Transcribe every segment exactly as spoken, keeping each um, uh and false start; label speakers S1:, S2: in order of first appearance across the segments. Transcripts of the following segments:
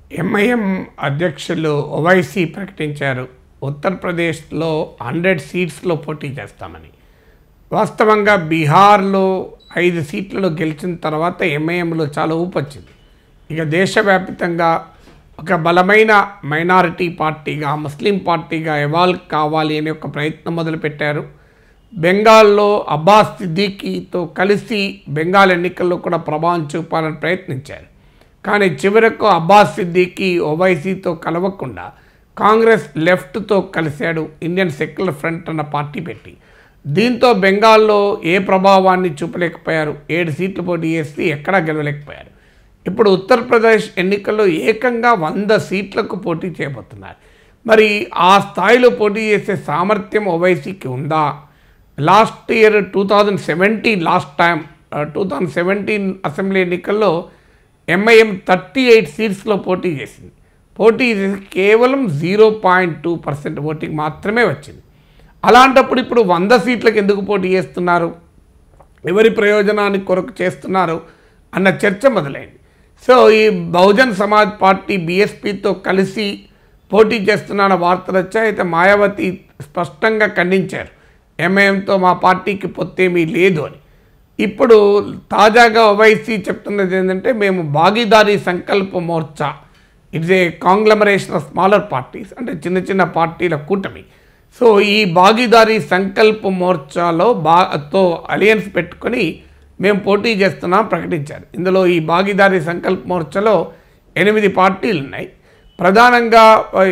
S1: MIM అధ్యక్షులు ఓవైసీ ప్రకటించారు ఉత్తరప్రదేశ్లో హండ్రెడ్ సీట్స్లో పోటీ చేస్తామని. వాస్తవంగా బీహార్లో ఐదు సీట్లలో గెలిచిన తర్వాత ఎంఐఎంలో చాలా ఊపొచ్చింది. ఇక దేశవ్యాప్తంగా ఒక బలమైన మైనారిటీ పార్టీగా, ముస్లిం పార్టీగా ఎవాల్వ్ కావాలి అనే ఒక ప్రయత్నం మొదలుపెట్టారు. బెంగాల్లో అబ్బాస్ సిద్దికీతో కలిసి బెంగాల్ ఎన్నికల్లో కూడా ప్రభావం చూపాలని ప్రయత్నించారు. కానీ చివరకు అబ్బాస్ సిద్దికీ ఓవైసీతో కలవకుండా కాంగ్రెస్ లెఫ్ట్తో కలిశాడు, ఇండియన్ సెక్యులర్ ఫ్రంట్ అన్న పార్టీ పెట్టి. దీంతో బెంగాల్లో ఏ ప్రభావాన్ని చూపలేకపోయారు. ఏడు సీట్లు పోటీ చేసి ఎక్కడా గెలవలేకపోయారు. ఇప్పుడు ఉత్తరప్రదేశ్ ఎన్నికల్లో ఏకంగా వంద సీట్లకు పోటీ చేయబోతున్నారు. మరి ఆ స్థాయిలో పోటీ చేసే సామర్థ్యం ఓవైసీకి ఉందా? Last year two thousand seventeen last time two thousand seventeen assembly ఎన్నికల్లో ఎంఐఎం థర్టీ ఎయిట్ సీట్స్లో పోటీ చేసింది. పోటీ చేసి కేవలం zero point two percent voting మాత్రమే వచ్చింది. అలాంటప్పుడు ఇప్పుడు వంద సీట్లకు ఎందుకు పోటీ చేస్తున్నారు, ఎవరి ప్రయోజనానికి కొరకు చేస్తున్నారు అన్న చర్చ మొదలైంది. సో ఈ బహుజన్ సమాజ్ పార్టీ బీఎస్పీతో కలిసి పోటీ చేస్తున్న వార్తలు వచ్చాయి. అయితే మాయావతి స్పష్టంగా ఖండించారు, ఎంఐఎంతో మా పార్టీకి పొత్తేమీ లేదు అని. ఇప్పుడు తాజాగా ఓవైసీ చెప్తున్నది ఏంటంటే, మేము Bhagidari Sankalp Morcha, it's a conglomeration of smaller parties, అంటే చిన్న చిన్న పార్టీల కూటమి. సో ఈ భాగీదారీ సంకల్ప మోర్చాలో బాతో అలయన్స్ పెట్టుకొని మేము పోటీ చేస్తున్నాం ప్రకటించారు. ఇందులో ఈ భాగీదారీ సంకల్ప మోర్చాలో ఎనిమిది పార్టీలు ఉన్నాయి. ప్రధానంగా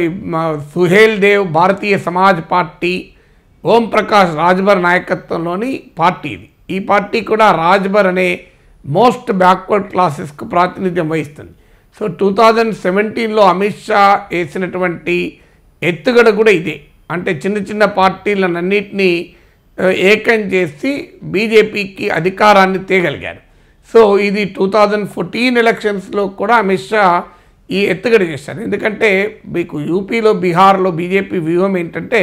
S1: సుహేల్దేవ్ భారతీయ సమాజ్ పార్టీ, ఓం ప్రకాష్ రాజ్బర్ నాయకత్వంలోని పార్టీ ఇది. ఈ పార్టీ కూడా రాజ్బర్ అనే మోస్ట్ బ్యాక్వర్డ్ క్లాసెస్కు ప్రాతినిధ్యం వహిస్తుంది. సో టూ థౌజండ్ సెవెంటీన్లో అమిత్ షా వేసినటువంటి ఎత్తుగడ కూడా ఇదే, అంటే చిన్న చిన్న పార్టీలన్నింటినీ ఏకం చేసి బీజేపీకి అధికారాన్ని తేగలిగారు. సో ఇది టూ థౌజండ్ ఫోర్టీన్ ఎలక్షన్స్లో కూడా అమిత్ షా ఈ ఎత్తుగడ చేశారు. ఎందుకంటే మీకు యూపీలో, బీహార్లో బీజేపీ వ్యూహం ఏంటంటే,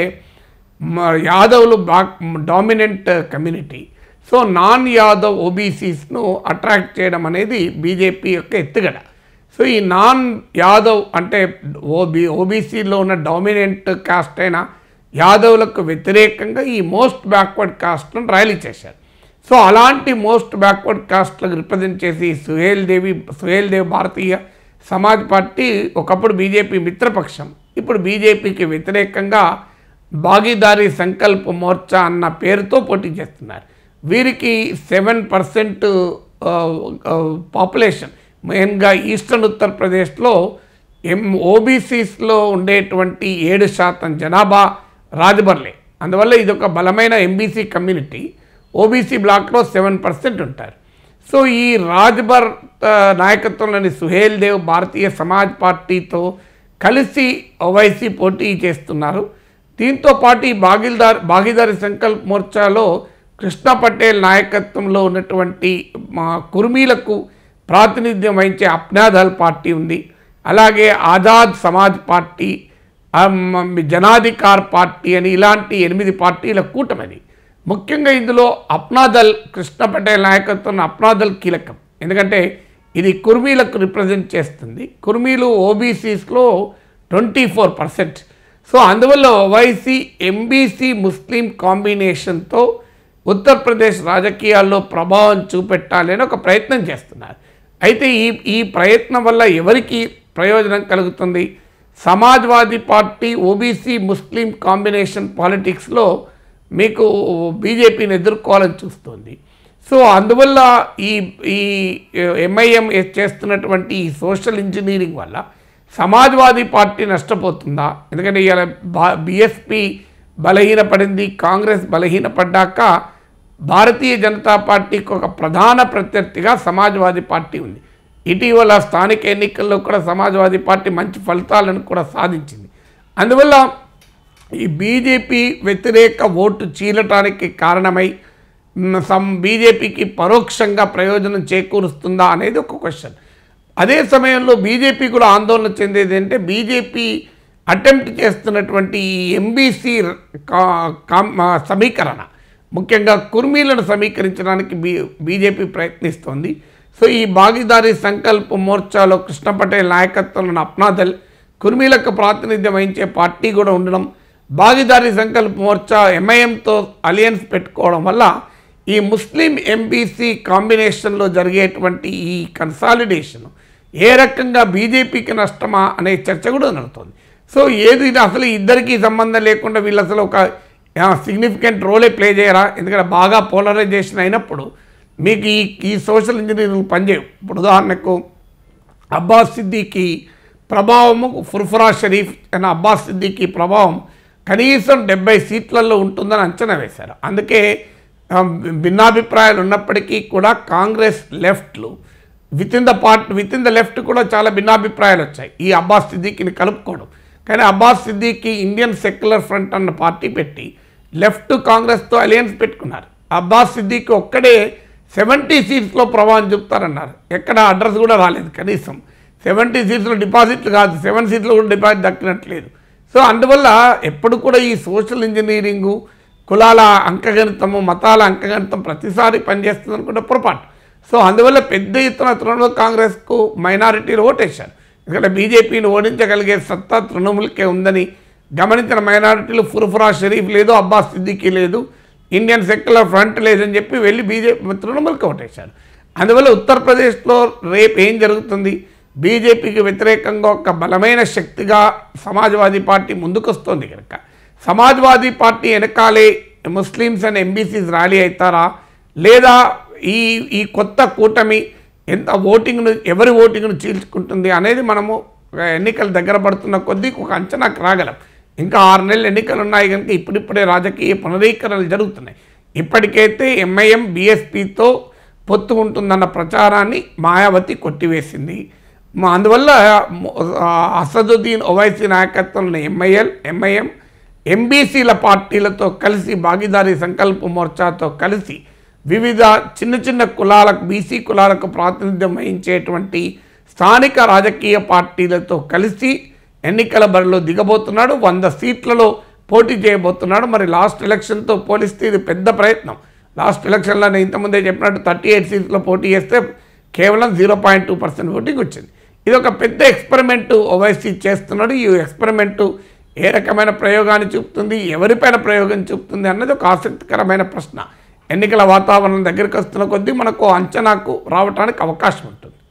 S1: యాదవ్లు బా dominant community. So non Yadav ఓబీసీస్ను అట్రాక్ట్ చేయడం అనేది బీజేపీ యొక్క ఎత్తుగడ. సో ఈ నాన్ యాదవ్ అంటే ఓబీ ఓబీసీలో ఉన్న డామినెంట్ కాస్ట్ అయిన యాదవ్లకు వ్యతిరేకంగా ఈ మోస్ట్ బ్యాక్వర్డ్ కాస్ట్లను ర్యాలీ చేశారు. సో అలాంటి మోస్ట్ బ్యాక్వర్డ్ కాస్ట్లకు రిప్రజెంట్ చేసి సుహేల్దేవి సుహేల్దేవ్ భారతీయ సమాజ్ పార్టీ ఒకప్పుడు బీజేపీ మిత్రపక్షం, ఇప్పుడు బీజేపీకి వ్యతిరేకంగా భాగీదారీ సంకల్ప మోర్చా అన్న పేరుతో పోటీ చేస్తున్నారు. వీరికి సెవెన్ పర్సెంట్ పాపులేషన్, మెయిన్గా ఈస్టర్న్ ఉత్తరప్రదేశ్లో ఎం ఓబీసీస్లో ఉండేటువంటి ఏడు శాతం జనాభా రాజ్బర్లే. అందువల్ల ఇది ఒక బలమైన ఎంబీసీ కమ్యూనిటీ. ఓబీసీ బ్లాక్లో సెవెన్ పర్సెంట్ ఉంటారు. సో ఈ రాజ్బర్ నాయకత్వంలోని సుహేల్దేవ్ భారతీయ సమాజ్ పార్టీతో కలిసి ఓవైసీ పోటీ చేస్తున్నారు. దీంతో పాటు ఈ భాగీదార్ భాగీదారీ సంకల్ప్ మోర్చాలో కృష్ణ పటేల్ నాయకత్వంలో ఉన్నటువంటి మా కుర్మీలకు ప్రాతినిధ్యం వహించే అప్నాదల్ పార్టీ ఉంది. అలాగే ఆజాద్ సమాజ్ పార్టీ, జనాధికార్ పార్టీ అని ఇలాంటి ఎనిమిది పార్టీల కూటమిది. ముఖ్యంగా ఇందులో అప్నాదల్, కృష్ణ పటేల్ నాయకత్వం అప్నాదల్ కీలకం. ఎందుకంటే ఇది కుర్మీలకు రిప్రజెంట్ చేస్తుంది. కుర్మీలు ఓబీసీస్లో ట్వంటీ ఫోర్ పర్సెంట్. సో అందువల్ల ఓవైసీ ఎంబీసీ ముస్లిం కాంబినేషన్తో ఉత్తరప్రదేశ్ రాజకీయాల్లో ప్రభావం చూపెట్టాలి అని ఒక ప్రయత్నం చేస్తున్నారు. అయితే ఈ ఈ ప్రయత్నం వల్ల ఎవరికి ప్రయోజనం కలుగుతుంది? Samajwadi party OBC Muslim combination పాలిటిక్స్లో మీకు బీజేపీని ఎదుర్కోవాలని చూస్తుంది. సో అందువల్ల ఈ ఈ ఎంఐఎం చేస్తున్నటువంటి ఈ సోషల్ ఇంజనీరింగ్ వల్ల సమాజ్వాదీ పార్టీ నష్టపోతుందా? ఎందుకంటే ఇవాళ బా బీఎస్పీ బలహీనపడింది, కాంగ్రెస్ బలహీనపడ్డాక భారతీయ జనతా పార్టీకి ఒక ప్రధాన ప్రత్యర్థిగా సమాజ్వాదీ పార్టీ ఉంది. ఇటీవల స్థానిక ఎన్నికల్లో కూడా సమాజ్వాదీ పార్టీ మంచి ఫలితాలను కూడా సాధించింది. అందువల్ల ఈ బీజేపీ వ్యతిరేక ఓటు చీలటానికి కారణమై సమ్ బీజేపీకి పరోక్షంగా ప్రయోజనం చేకూరుస్తుందా అనేది ఒక క్వశ్చన్. అదే సమయంలో బీజేపీ కూడా ఆందోళన చెందేది అంటే, బీజేపీ అటెంప్ట్ చేస్తున్నటువంటి ఈ ఎంబీసీ సమీకరణ, ముఖ్యంగా కుర్మీలను సమీకరించడానికి బీ బీజేపీ ప్రయత్నిస్తోంది. సో ఈ భాగీదారీ సంకల్ప్ మోర్చాలో కృష్ణ పటేల్ నాయకత్వంలోని అప్నాదల్ కుర్మీలకు ప్రాతినిధ్యం వహించే పార్టీ కూడా ఉండడం, భాగీదారీ సంకల్ప్ మోర్చా ఎంఐఎంతో అలియన్స్ పెట్టుకోవడం వల్ల ఈ ముస్లిం ఎంబీసీ కాంబినేషన్లో జరిగేటువంటి ఈ కన్సాలిడేషన్ ఏ రకంగా బీజేపీకి నష్టమా అనే చర్చ కూడా నడుస్తుంది. సో ఏది అసలు ఇద్దరికీ సంబంధం లేకుండా వీళ్ళు అసలు ఒక సిగ్నిఫికెంట్ రోలే ప్లే చేయరా? ఎందుకంటే బాగా పోలరైజేషన్ అయినప్పుడు మీకు ఈ ఈ సోషల్ ఇంజనీరింగ్ పనిచేయవు. ఇప్పుడు ఉదాహరణకు అబ్బాస్ సిద్దికీ ప్రభావము, ఫుర్ఫురా షరీఫ్ అనే అబ్బాస్ సిద్దికీ ప్రభావం కనీసం డెబ్బై సీట్లలో ఉంటుందని అంచనా వేశారు. అందుకే భిన్నాభిప్రాయాలు ఉన్నప్పటికీ కూడా కాంగ్రెస్ లెఫ్ట్లు within the part within the left కూడా చాలా భిన్నాభిప్రాయాలు వచ్చాయి ఈ అబ్బాస్ సిద్దికీని కలుపుకోవడం. కానీ Abbas Siddiqui Indian secular front అన్న పార్టీ పెట్టి లెఫ్ట్ కాంగ్రెస్తో అలయన్స్ పెట్టుకున్నారు. అబ్బాస్ సిద్దికీ ఒక్కడే సెవెంటీ సీట్స్లో ప్రభావం చూపుతారన్నారు. ఎక్కడ అడ్రస్ కూడా రాలేదు. కనీసం సెవెంటీ సీట్స్లో డిపాజిట్లు కాదు, సెవెన్ సీట్లో కూడా డిపాజిట్ దక్కినట్లేదు. సో అందువల్ల ఎప్పుడు కూడా ఈ సోషల్ ఇంజనీరింగు, కులాల అంకగణితము, మతాల అంకగణితం ప్రతిసారి పనిచేస్తుంది అనుకుంటే పొరపాటు. సో అందువల్ల పెద్ద ఎత్తున తృణమూల్ కాంగ్రెస్కు మైనారిటీలు ఓటేశారు. ఎందుకంటే బీజేపీని ఓడించగలిగే సత్తా తృణమూల్కే ఉందని గమనించిన మైనారిటీలు ఫుర్ఫురా షరీఫ్ లేదు, అబ్బాస్ సిద్దికీ లేదు, ఇండియన్ సెక్యులర్ ఫ్రంట్ లేదని చెప్పి వెళ్ళి బీజేపీ తృణమూల్కి ఓటేశారు. అందువల్ల ఉత్తరప్రదేశ్లో రేపు ఏం జరుగుతుంది? బీజేపీకి వ్యతిరేకంగా ఒక బలమైన శక్తిగా సమాజ్వాదీ పార్టీ ముందుకొస్తుంది కనుక సమాజ్వాదీ పార్టీ వెనకాలే ముస్లిమ్స్ అండ్ ఎంబీసీస్ ర్యాలీ అవుతారా, లేదా ఈ ఈ కొత్త కూటమి ఎంత ఓటింగ్ను ఎవరి ఓటింగ్ను చీల్చుకుంటుంది అనేది మనము ఎన్నికలు దగ్గర పడుతున్న కొద్దీ ఒక అంచనాకు రాగలం. ఇంకా ఆరు నెలలు ఎన్నికలు ఉన్నాయి కనుక ఇప్పుడిప్పుడే రాజకీయ పునరీకరణలు జరుగుతున్నాయి. ఇప్పటికైతే ఎంఐఎం బీఎస్పీతో పొత్తు ఉంటుందన్న ప్రచారాన్ని మాయావతి కొట్టివేసింది. అందువల్ల అసదుద్దీన్ ఓవైసీ నాయకత్వంలో ఎంఐఎల్ ఎంఐఎం ఎంబీసీల పార్టీలతో కలిసి భాగీదారీ సంకల్ప మోర్చాతో కలిసి వివిధ చిన్న చిన్న కులాలకు బీసీ కులాలకు ప్రాతినిధ్యం వహించేటువంటి స్థానిక రాజకీయ పార్టీలతో కలిసి ఎన్నికల బరిలో దిగబోతున్నాడు. వంద సీట్లలో పోటీ చేయబోతున్నాడు. మరి లాస్ట్ ఎలక్షన్తో పోలిస్తే ఇది పెద్ద ప్రయత్నం. లాస్ట్ ఎలక్షన్లో నేను ఇంతకుముందే చెప్పినట్టు థర్టీ ఎయిట్ సీట్స్లో పోటీ చేస్తే కేవలం zero point two percent voting వచ్చింది. ఇది ఒక పెద్ద ఎక్స్పెరిమెంటు ఓవైసీ చేస్తున్నాడు. ఈ ఎక్స్పెరిమెంటు ఏ రకమైన ప్రయోగాన్ని చూపుతుంది, ఎవరిపైన ప్రయోగం చూపుతుంది అన్నది ఒక ఆసక్తికరమైన ప్రశ్న. ఎన్నికల వాతావరణం దగ్గరికి వస్తున్న కొద్దీ మనకు అంచనాకు రావడానికి అవకాశం ఉంటుంది.